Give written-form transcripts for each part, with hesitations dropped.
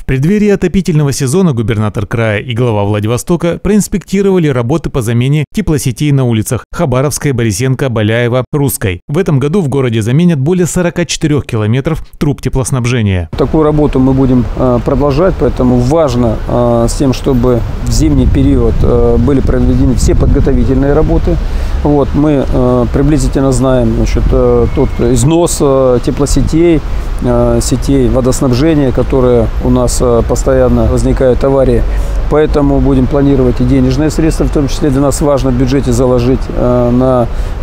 преддверии отопительного сезона губернатор края и глава Владивостока проинспектировали работы по замене теплосетей на улицах Хабаровской, Борисенко, Баляева, Русской. В этом году в городе заменят более 44 километров труб теплоснабжения. Такую работу мы будем продолжать, поэтому важно с тем, чтобы в зимний период были проведены все подготовительные работы. Вот, мы приблизительно знаем, значит, тот износ теплосетей, сетей водоснабжения, которые у нас постоянно возникают аварии. Поэтому будем планировать и денежные средства, в том числе для нас важно в бюджете заложить на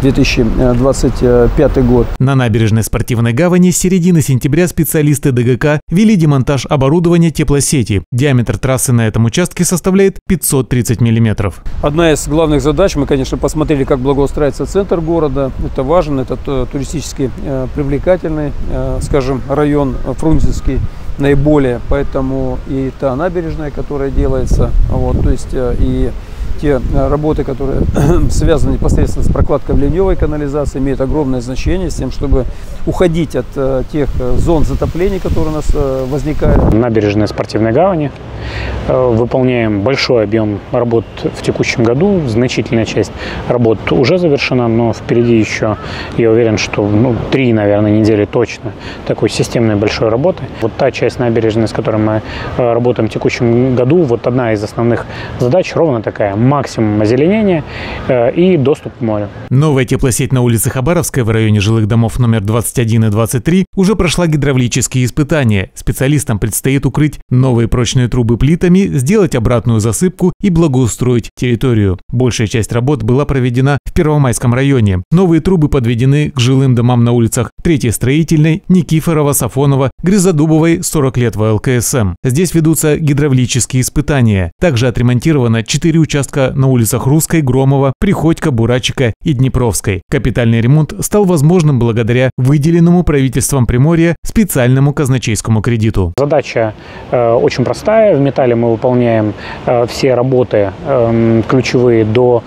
2025 год. На набережной Спортивной гавани с середины сентября специалисты ДГК вели демонтаж оборудования теплосети. Диаметр трассы на этом участке составляет 530 миллиметров. Одна из главных задач, мы, конечно, посмотрели, как благоустраивается центр города. Это важно, это туристически привлекательный, скажем, район Фрунзенский. Наиболее, поэтому и та набережная, которая делается, вот, то есть и те работы, которые связаны непосредственно с прокладкой ливневой канализации, имеют огромное значение с тем, чтобы уходить от тех зон затопления, которые у нас возникают. Набережная Спортивной гавани. Выполняем большой объем работ в текущем году. Значительная часть работ уже завершена, но впереди еще, я уверен, что 3, наверное, недели точно такой системной большой работы. Вот та часть набережной, с которой мы работаем в текущем году, вот одна из основных задач ровно такая: максимум озеленения и доступ к морю. Новая теплосеть на улице Хабаровской в районе жилых домов номер 21 и 23 уже прошла гидравлические испытания. Специалистам предстоит укрыть новые прочные трубы плитами, сделать обратную засыпку и благоустроить территорию. Большая часть работ была проведена в Первомайском районе. Новые трубы подведены к жилым домам на улицах 3-й Строительной, Никифорова, Сафонова, Грязодубовой, 40 лет в ЛКСМ. Здесь ведутся гидравлические испытания. Также отремонтировано 4 участка на улицах Русской, Громова, Приходько, Бурачика и Днепровской. Капитальный ремонт стал возможным благодаря выделенному правительством Приморья специальному казначейскому кредиту. Задача очень простая. В металле мы выполняем все работы ключевые до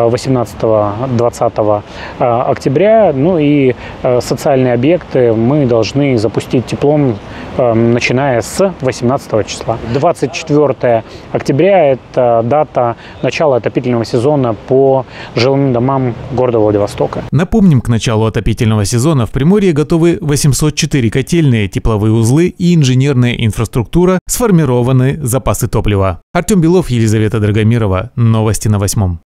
18-20 октября. Ну и социальные объекты мы должны запустить теплом, начиная с 18 числа. 24 октября – это дата начала отопительного сезона по жилым домам города Владивостока. Напомним, к началу отопительного сезона в Приморье готовы 804 котельные, тепловые узлы и инженерная инфраструктура, сформированы запасы топлива. Артем Белов, Елизавета Драгомирова. Новости на 8.